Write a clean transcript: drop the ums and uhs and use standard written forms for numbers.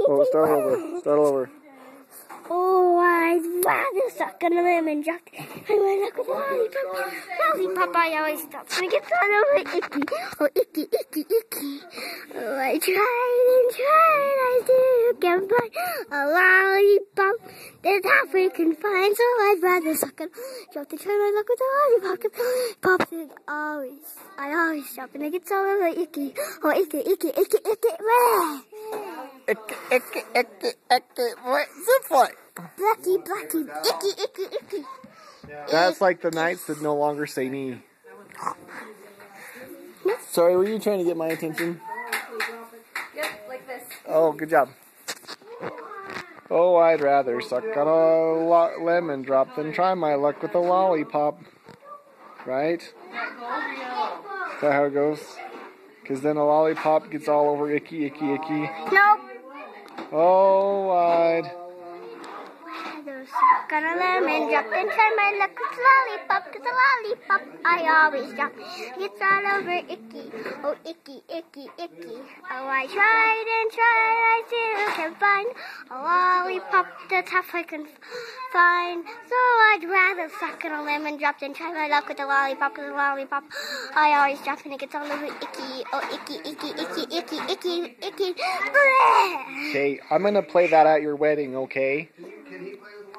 Oh, start over. Start over. Oh, I'd rather suck on a lemon drop than look with a lollipop. Lollipop, I always stop when it gets all over icky. Oh, icky, icky, icky. Oh, I tried, I still can't find a lollipop that's halfway confined. So I'd rather suck on drop than try my luck with a lollipop. Cause I always stop when it gets all over icky. Oh, icky, icky, icky, icky. What's it like? Blacky, blacky, icky, icky, icky. That's like the Knights that no longer say me. Sorry, were you trying to get my attention? Yep, like this. Oh, good job. Oh, I'd rather suck on a lemon drop than try my luck with a lollipop. Right? Is that how it goes? Because then a lollipop gets all over icky, icky, icky. Nope. Oh, I'd suck on a lemon drop and try my luck with lollipop. Cause a lollipop I always drop. It's all over icky. Oh, icky, icky, icky. Oh, I tried and tried, I still can't find a lollipop that's halfway confined. So I'd rather suck on a lemon drop than try my luck with a lollipop. Cause a lollipop I always drop and it gets all over icky. Oh, icky, icky, icky, icky, icky, icky. Okay, I'm going to play that at your wedding, okay?